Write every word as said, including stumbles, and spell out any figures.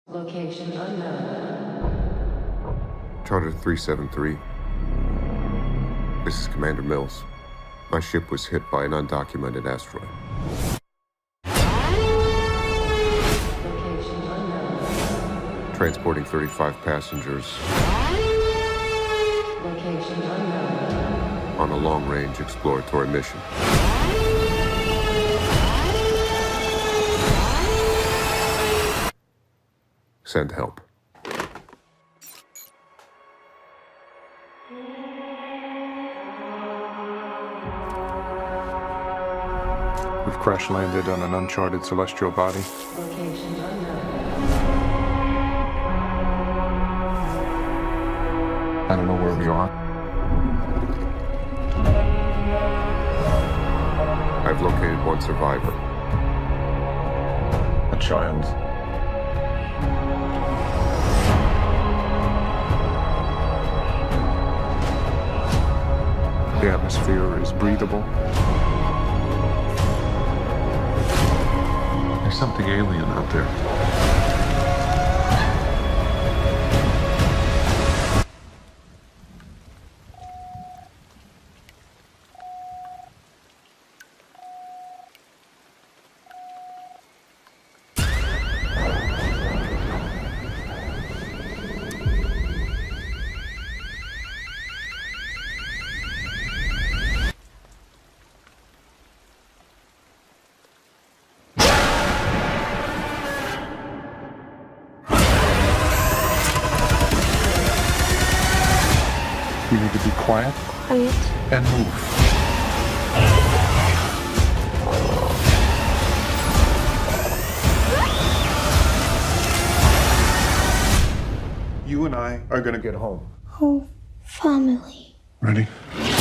Location unknown. Charter three seven three. This is Commander Mills. My ship was hit by an undocumented asteroid. Location unknown. Transporting thirty-five passengers Location unknown. on a long-range exploratory mission. Send help. We've crash landed on an uncharted celestial body. Location unknown. I don't know where we are. I've located one survivor. A child. The atmosphere is breathable. There's something alien out there. You need to be quiet Quiet. and move. You and I are gonna get home. Oh, family. Ready?